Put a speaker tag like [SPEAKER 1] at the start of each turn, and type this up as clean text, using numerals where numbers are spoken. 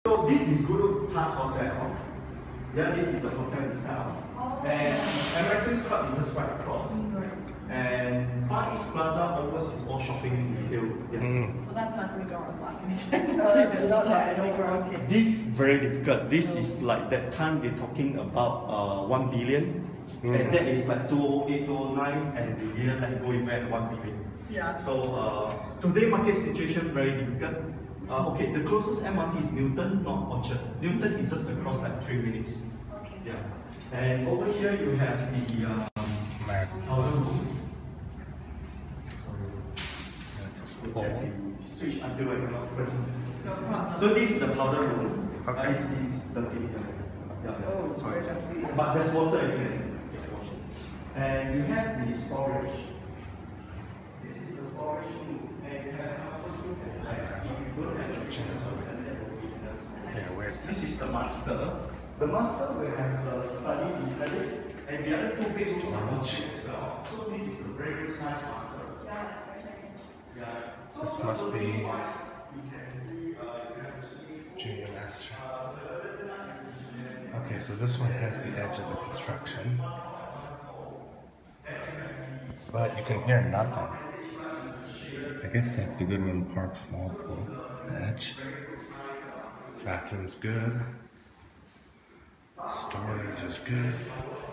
[SPEAKER 1] So this is Guru Park Hotel. Yeah, this is the hotel itself. And American Club is just right across. And Far East Plaza onwards is all shopping retail. Yeah.
[SPEAKER 2] So that's not going to go on black anytime.
[SPEAKER 1] This very difficult. This is like that time they're talking about 1 billion. And that is like 2008, 2009, and they didn't let go even at 1 billion.
[SPEAKER 2] Yeah.
[SPEAKER 1] So today market situation very difficult. Okay, the closest MRT is Newton, not Orchard. Newton is just across like 3 minutes.
[SPEAKER 2] Okay.
[SPEAKER 1] Yeah. And over here you have the powder room. Sorry. Switch until I cannot press.
[SPEAKER 2] No problem.
[SPEAKER 1] So this is the powder room.
[SPEAKER 3] Okay.
[SPEAKER 1] This is dirty. Yeah.
[SPEAKER 2] Oh,
[SPEAKER 1] Sorry.
[SPEAKER 2] sorry.
[SPEAKER 1] But there's water in it. And you have the storage. This is the storage room. And you have
[SPEAKER 3] where's
[SPEAKER 1] this is the master. The master will have a study beside it, and the other 2 bedrooms are as well. So this is a very good size master. Yeah. So
[SPEAKER 3] this must be junior master. Okay, so this one has the edge of the construction, but you can hear nothing. I guess that's the Goodwin Park small pool. The edge. Bathroom's good. Storage is good.